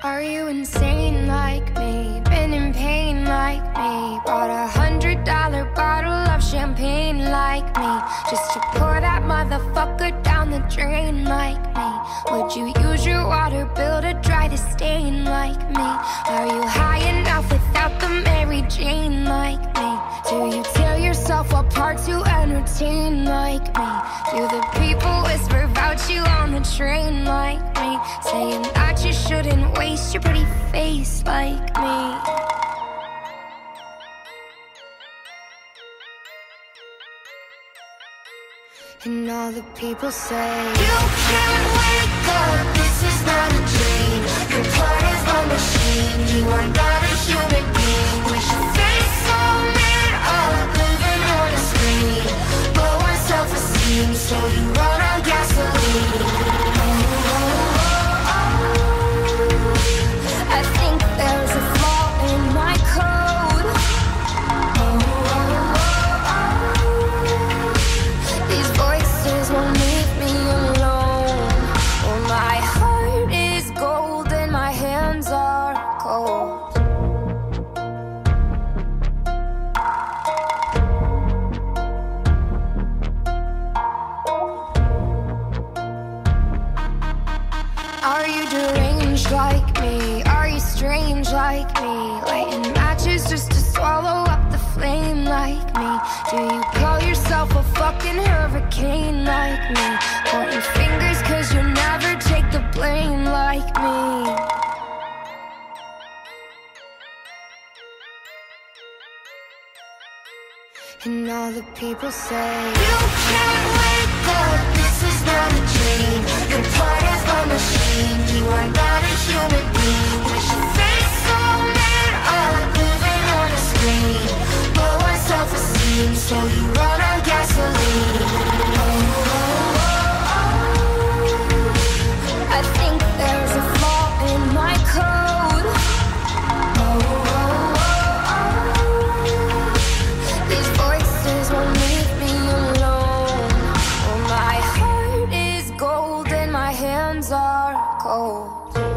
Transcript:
Are you insane like me? Been in pain like me? Bought $100 bottle of champagne like me, just to pour that motherfucker down the drain like me? Would you use your water bill to dry the stain like me? Are you high enough without the Mary Jane like me? Do you tear yourself apart to entertain like me? Do the people whisper about you on the train like me, saying that you shouldn't waste your pretty face like me? And all the people say, you can't wake up, this is not a dream. You're part of a machine, you are not a human being. With your face so made up, living on a screen. Low on self-esteem, so you run on gasoline. I think there's a flaw in my code. These voices won't leave me alone. Oh, my heart is gold and my hands are cold. Are you deranged like me? Are you strange like me? Lighting matches just to swallow up the flame like me? Do you call yourself a fucking hurricane like me? Pointing fingers cause you never take the blame like me? And all the people say, you can't wake up, this is not a dream. You're part of a machine, you are not a human being. With your face so made up, living on a screen. Low on self-esteem, so you run on gasoline. I think there's a flaw in my code. These voices won't leave me alone. Oh, my heart is gold and my hands are cold.